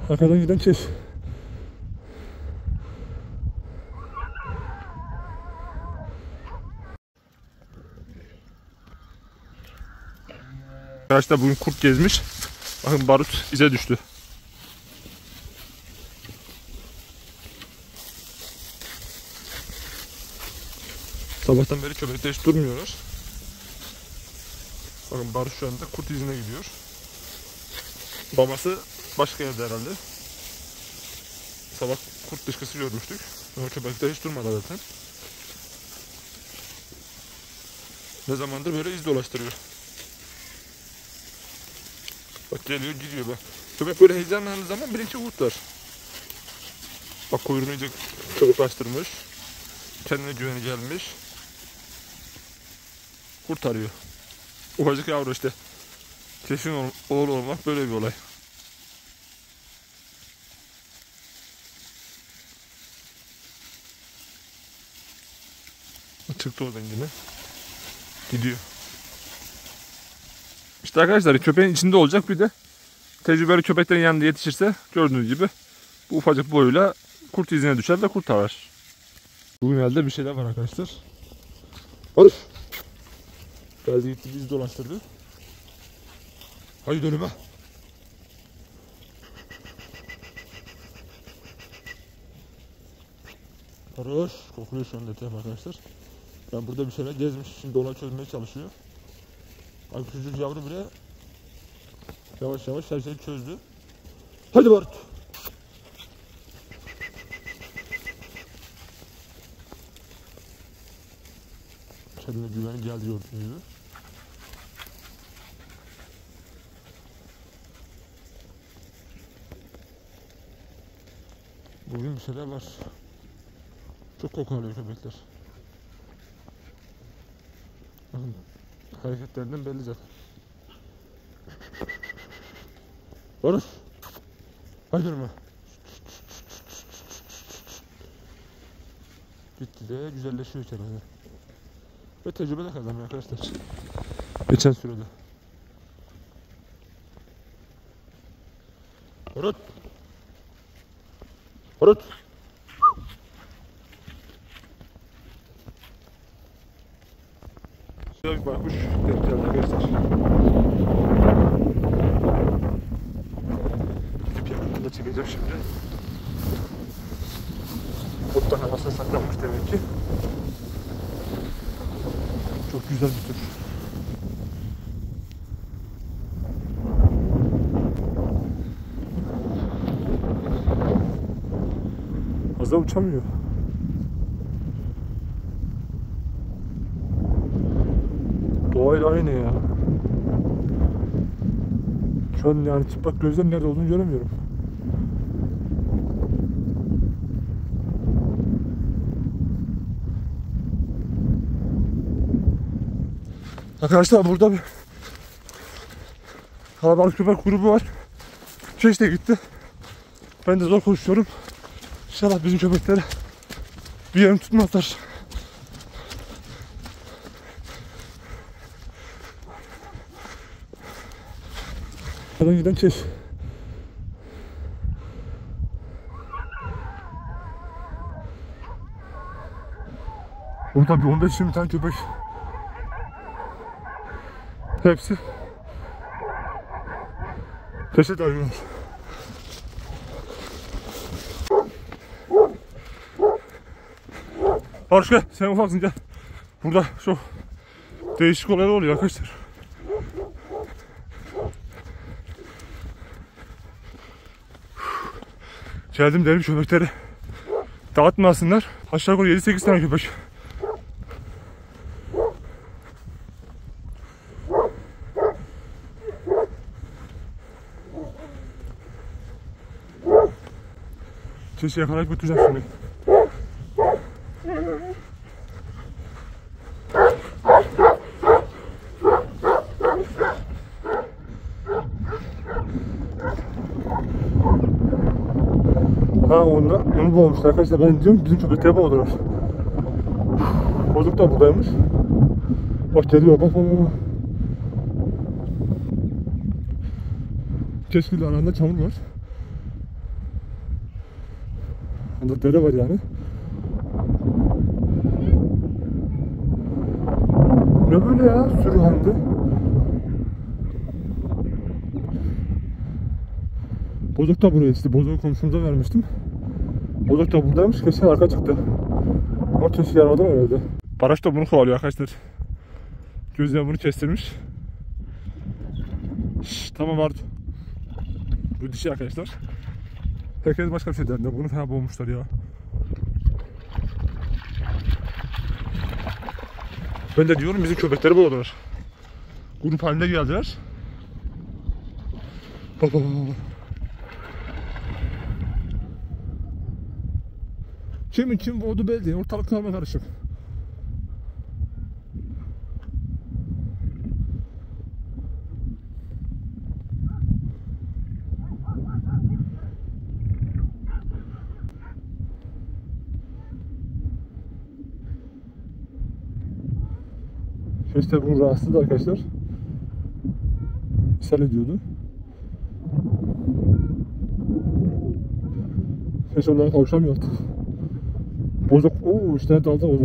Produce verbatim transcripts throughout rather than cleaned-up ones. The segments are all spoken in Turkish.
Arkadan giden kes. Arkadaşlar bugün kurt gezmiş. Bakın barut ize düştü. Sabahtan beri köpekte hiç durmuyorlar. Bakın barut şu anda kurt izine gidiyor. Babası başka yerde herhalde. Sabah kurt dışkısı görmüştük. Ama köpekte hiç durmadı zaten. Ne zamandır böyle iz dolaştırıyor. Bak geliyor gidiyor bak. Köpek böyle heyecanlandığı zaman bilinçli kurtlar. Bak kuyruğunu iyice kıvırlaştırmış. Kendine güveni gelmiş. Kurt arıyor. Ufacık yavru işte. Kesin oğul olmak böyle bir olay. Çıktı oradan yine. Gidiyor. İşte arkadaşlar köpeğin içinde olacak, bir de tecrübeli köpeklerin yanında yetişirse gördüğünüz gibi bu ufacık boyuyla kurt izine düşer ve kurt arar. Bugün elde bir şeyler var arkadaşlar. Barış. Geldi gitti biz dolaştırdı. Hadi dönüme. Barış. Kokluyor şu anda etraf arkadaşlar. Ben burada bir şeyler gezmiş. Şimdi olay çözmeye çalışıyor. Ay küçücük yavru bile yavaş yavaş her şeyi çözdü. Hadi Barut. Kendine güveni geldi gördüğünüz gibi. Bugün bir şeyler var. Çok koku alıyor köpekler. Bakın hareketlerinden belli zaten. Barış. Hadi durma. Gitti de güzelleşiyor içeride. Ve tecrübe de kazanıyor arkadaşlar. Geçen sürede. Barut. Barut. Şöyle bir bakmış. Denk geldi arkadaşlar. Gidip yakından da çekeceğim şimdi. Kurttan arasına saklanmış demek ki. Çok güzel bir tür. Fazla uçamıyor. Doğayla aynı ya. Şu an yani çıplak gözlerin nerede olduğunu göremiyorum. Arkadaşlar burada bir kalabalık köpek grubu var. Keş de gitti. Ben de zor koşuyorum. İnşallah bizim köpekleri bir yerini tutmazlar. Arkadan giden keş. Burada bir on beş yirmi tane köpek. Hepsi ceset arıyorlar. Barış gel, sen ufaksın gel. Burada çok değişik olaylar oluyor arkadaşlar. Geldim derim köpekleri dağıtmasınlar. Aşağı yukarı yedi sekiz tane köpek. Keşke yakalayıp götüreceğim şimdi. Ha onu, onu boğmuşlar arkadaşlar. Ben diyorum bizim köpekleri boğdular. Bozuk da buradaymış. Bak geliyor bak bak. Keşkül arasında çamur var. Burada dere var yani. Ne böyle ya? Sürü halinde. Bozok da buraya işte. Bozok komşumuza vermiştim. Bozok da buradaymış. Kesin arka çıktı. Ama kesin yaramadım herhalde. Paraş da bunu kovalıyor arkadaşlar. Gözden bunu kestirmiş. Şşş, tamam Ardu. Bu dişi arkadaşlar. Herkes başka bir şey derdi. Bunu fena boğmuşlar ya. Ben de diyorum bizim köpekleri boğdular. Grup halinde geldiler. Bak bak bak. Kimin kim boğdu belli değil. Ortalık karma karışık. İşte bunu rahatsız arkadaşlar. İshal ediyordu. Hiç onlara kavuşamıyor artık. Bozuk. Ooo işte dalda bozuk.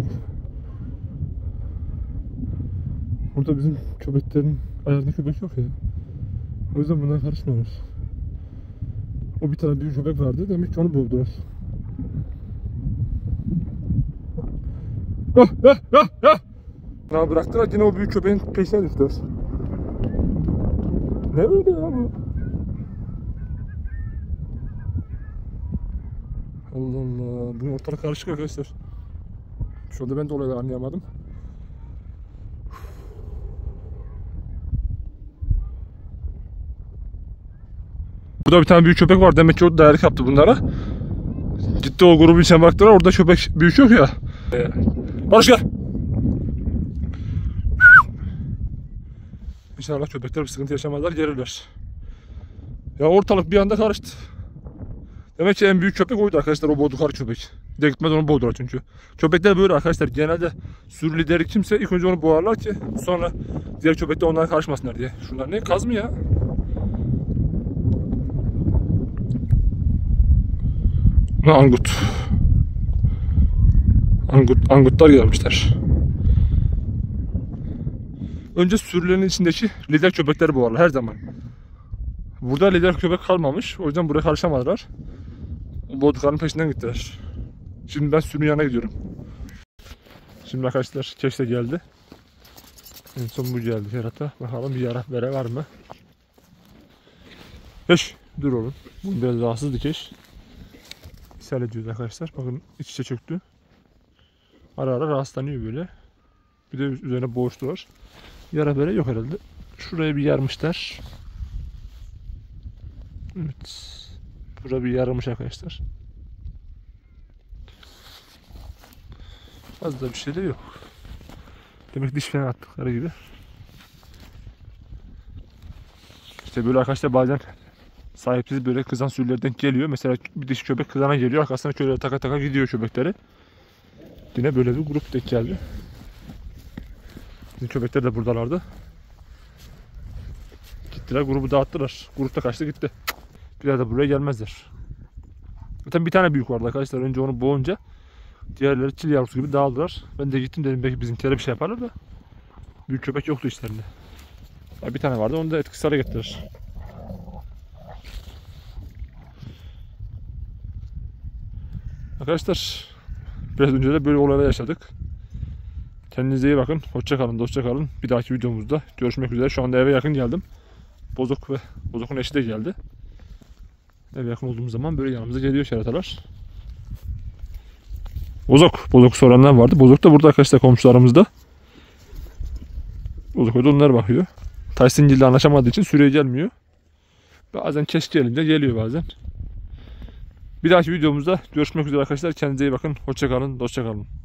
Burada bizim köpeklerin ayarında köpek yok ya. O yüzden bunlara karışmıyoruz. O bir tane büyük köpek vardı. Demek ki onu boğdular. Hah hah hah hah. Na bıraktılar yine o büyük köpeğin peşine düştüler. Ne böyle ya bu? Allah Allah. Bunun ortalık karışık arkadaşlar. Şu anda ben de olayları anlayamadım. Burada bir tane büyük köpek var. Demek ki o dayalık yaptı bunlara. Gitti o grubun içine baktılar. Orada köpek büyük yok ya. Barış gel. İnşallah köpekler bir sıkıntı yaşamazlar, gelirler. Ya ortalık bir anda karıştı. Demek ki en büyük köpek oydu arkadaşlar, o boğdukları köpek. Bir de gitmeden onu boğdular çünkü. Köpekler böyle arkadaşlar, genelde sürü lideri kimse ilk önce onu boğarlar ki sonra diğer köpekler onlara karışmasınlar diye. Şunlar ne, kaz mı ya? Ne angut. Angut, angutlar gelmişler. Önce sürülerin içindeki lider köpekleri boğarlar her zaman. Burada lider köpek kalmamış. O yüzden buraya karışamadılar. Boğduklarının peşinden gittiler. Şimdi ben sürünün yanına gidiyorum. Şimdi arkadaşlar keş de geldi. En son bu geldi Ferhat'a. Bakalım bir yara bere var mı? Keş dur oğlum. Bu biraz rahatsızdı keş. İshal ediyoruz arkadaşlar. Bakın iç içe çöktü. Ara ara rahatsızlanıyor böyle. Bir de üzerine boğuştular. Yara bere yok herhalde. Şuraya bir yarmışlar. Evet. Burada bir yaramış arkadaşlar. Fazla bir şey de yok. Demek diş falan attıkları gibi. İşte böyle arkadaşlar bazen sahipsiz böyle kızan sürülerden geliyor. Mesela bir diş köpek kızana geliyor. Arkasına şöyle taka taka gidiyor köpekleri. Yine böyle bir grup denk geldi. Bizim köpekler de buradalardı. Gittiler, grubu dağıttılar. Grup da kaçtı gitti. Bir daha da buraya gelmezler. Zaten bir tane büyük vardı arkadaşlar. Önce onu boğunca diğerleri çil yavrusu gibi dağıldılar. Ben de gittim dedim belki bizimkilere bir şey yaparlar da büyük köpek yoktu işlerinde. Ya bir tane vardı, onu da etkisiz hale getirdiler. Arkadaşlar biraz önce de böyle olaylar yaşadık. Kendinize iyi bakın. Hoşça kalın, dostça kalın. Bir dahaki videomuzda görüşmek üzere. Şu anda eve yakın geldim. Bozok ve Bozok'un eşi de geldi. Eve yakın olduğumuz zaman böyle yanımıza geliyor şeratalar. Bozok. Bozok soranlar vardı. Bozok da burada arkadaşlar, komşularımızda. Bozok da onlar bakıyor. Tyson ile anlaşamadığı için süreye gelmiyor. Bazen keş gelince geliyor bazen. Bir dahaki videomuzda görüşmek üzere arkadaşlar. Kendinize iyi bakın. Hoşça kalın, dostça kalın.